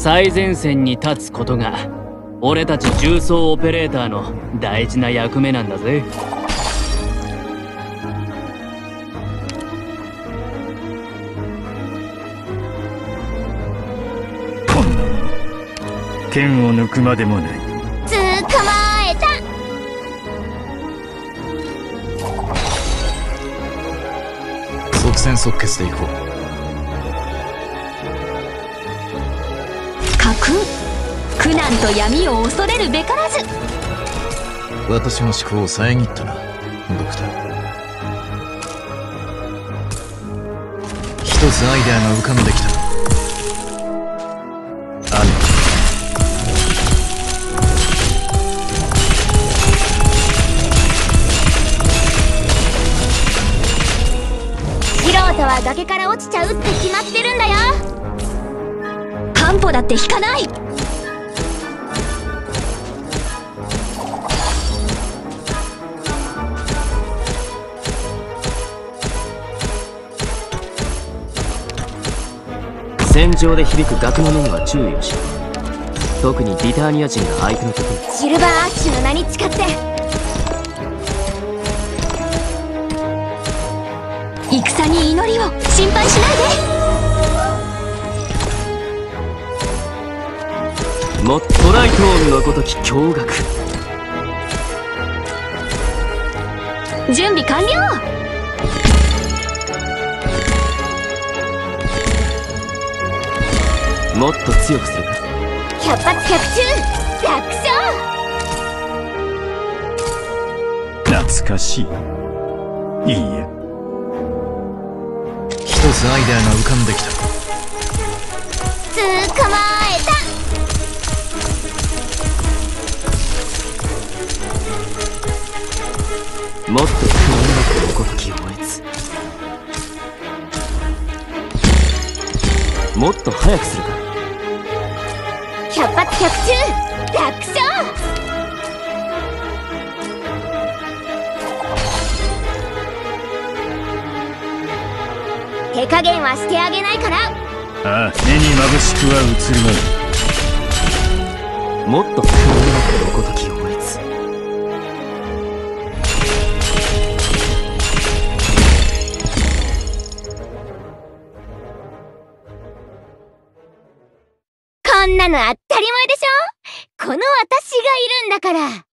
最前線に立つことが俺たち重装オペレーターの大事な役目なんだぜ。 こんなもの剣を抜くまでもない。 捕まえた。 即戦即決でいこう。 家訓、苦難と闇を恐れるべからず。 私の思考を遮ったな、ドクター。一つアイデアが浮かんできた。 素人は崖から落ちちゃうって決まってるんだよ。半歩だって引かない。 戦場で響く楽の面は注意をしろ。特にリターニア人が相手の時に。 シルバーアッシュの名に誓って。戦に祈りを。心配しないで。 もっとライトールのごとき驚愕。 準備完了。 もっと強くするか。 百発百中、楽勝。 懐かしい。いいえ。 一つアイデアが浮かんできた。 捕まえた。 もっと不安なくごときを越つ。もっと早くするか。 百発百中、楽勝。手加減はしてあげないから。 ああ、目に眩しくは映るまい。 もっと不安なくごときを越つ。 こんなの当たり前でしょ。この私がいるんだから。